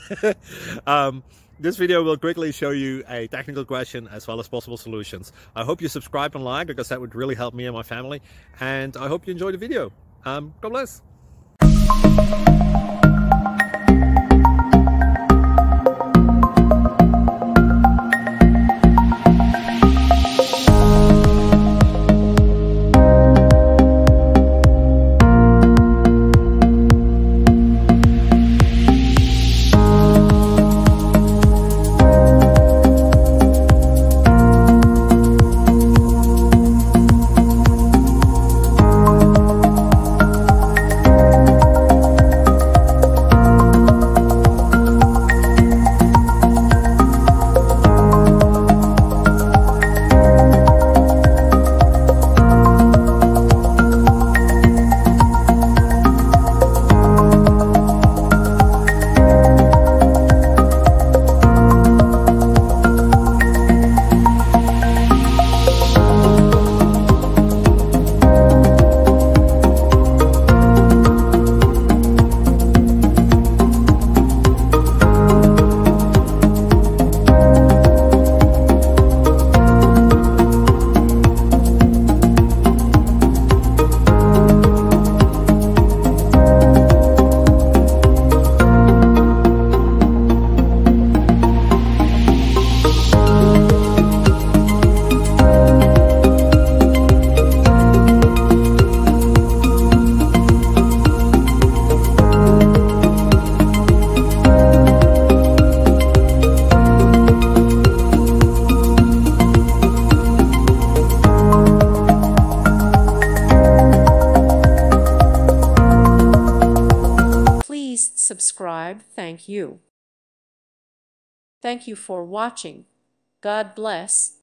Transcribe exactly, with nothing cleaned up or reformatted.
um, this video will quickly show you a technical question as well as possible solutions. I hope you subscribe and like, because that would really help me and my family. And I hope you enjoy the video. Um, God bless. Subscribe. Thank you. Thank you for watching. God bless.